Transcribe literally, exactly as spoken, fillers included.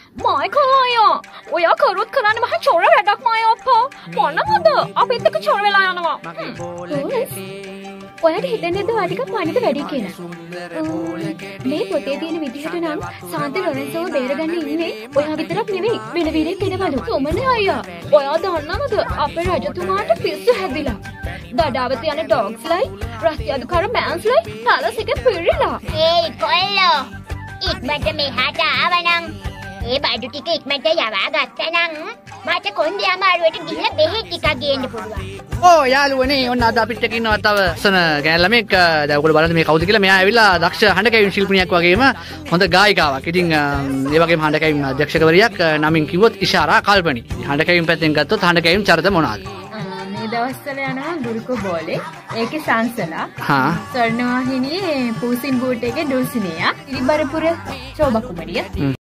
මායිකෝ ඔයා කරුත් කරන්නේ මහ චොර වැඩක් මායෝ අප්පා මොනවද අපිත් එක්ක චොර වෙලා යනවා ඔයාට හිතන්නේ නැද්ද වාටික පණිත වැඩි කියලා මේ පොතේ තියෙන විදිහට නම් සාන්ත ලොරෙන්සෝව බේරගන්න ඉන්නේ ඔයා විතරක් නෙවෙයි වෙන වීරෙක් ඉන්නවලු සොමනේ අයියා ඔයා දන්නවද අපේ රජතුමාට පිස්සු හැදිලා දඩාවත යන ඩොග්ස්ලයි රස්තියාදුකාර මෑන්ස්ලයි තලසික පිරිලා ඒ කොල්ලෝ ඉක්මනට මෙහාට ආවනම් ඒ බඩු ටික ඉක්මනට යවා ගත්තනම් මට කොන්දේ අමාරුවට ගිහලා බෙහෙත් ටිකක් ගේන්න පුළුවන්. ඕ යාළුවනේ ඔන්න අද අපිට එක්ක ඉන්නවා තව සන ගෑනු ළමෙක්. දැන් ඔයගොල්ලෝ බලන්න මේ කවුද කියලා. මෙයා ඇවිල්ලා දක්ෂ හඬ කැවීම් ශිල්පිනියක් වගේම හොඳ ගායිකාවක්. ඉතින් ඒ වගේම හඬ කැවීම් අධ්‍යක්ෂකවරියක් නමින් කිව්වොත් ඉෂාරා කල්පනි. හඬ කැවීම් පැත්තෙන් ගත්තොත් හඬ කැවීම් චරිත මොනවාද? මේ දවස්වල යනවා ගුරුකෝ බෝලේ. ඒකේ සංසලා. හා. ස්වර්ණවාහිනියේ පූසින් බූට් එකේ ඩුල්සිනියා. ඉරිබරපුර චෝබකුමරිය.